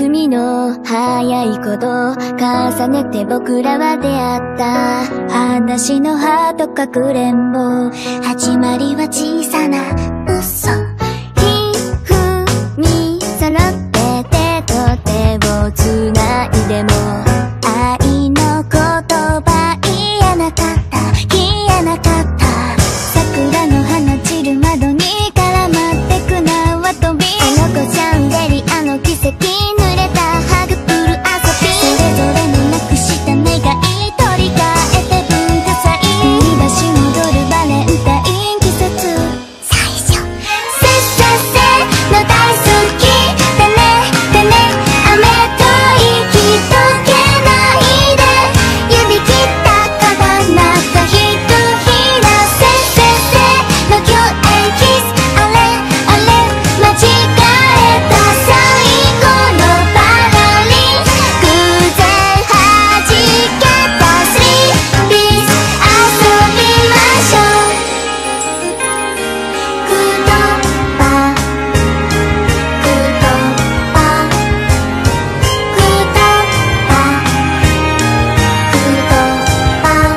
踏みの早いこと重ねて僕らは出会った。話の葉とかくれんぼ、始まりは小さな嘘。ひみ揃って手と手をつないでも愛の言葉言えなかった、言えなかった。桜の花散る窓に絡まってく縄跳び、あの子シャンデリアの奇跡、濡れたハグプル遊び、それぞれのなくした願い取り替えて文化祭、振り出し戻るバレンタイン季節最初、せっせっせの大好きだねだね、雨と息溶けないで指切ったカバン中ひとひら、せっせっせの共演キス、あれあれ間違えた最後のパラリン、偶然弾けたスリーピース遊びましょう。くどぱくどぱくどぱくどぱ、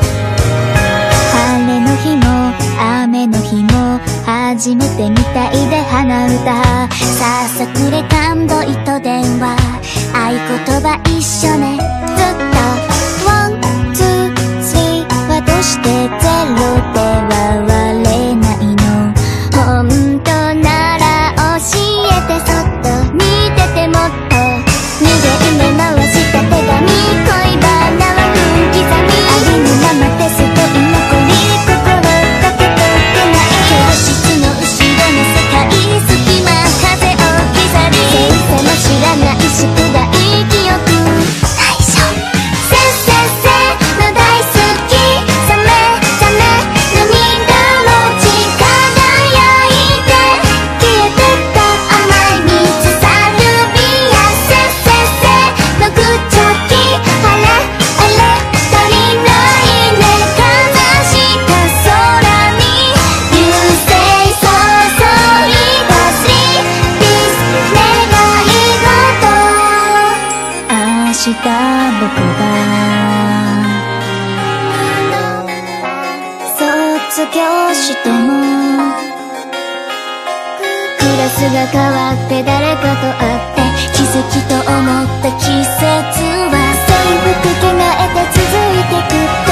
晴れの日も雨の日も初めてみたいで鼻歌、ささくれ感動糸電話、合言葉一緒ねずっと、ワンツースリーはどうしてゼロでは割れないの、本当なら教えて、そっと見ててもっと2ゲーム回した手紙、恋バナは分刻み、ありのままですごい残り、心だけ取ってない、教室の後ろの世界、隙間風を置き去り、先生も知らない宿題記憶最初、せっせっせの大好き、サメサメ涙持ち輝いて消えてった甘い蜜サルビア、せっせっせの口先、あれあれ足りないね、悲した空に流星注いだスリーピース願い事、明日僕が卒業してもクラスが変わって誰かと会って奇跡と思った季節は制服着替えて続いてく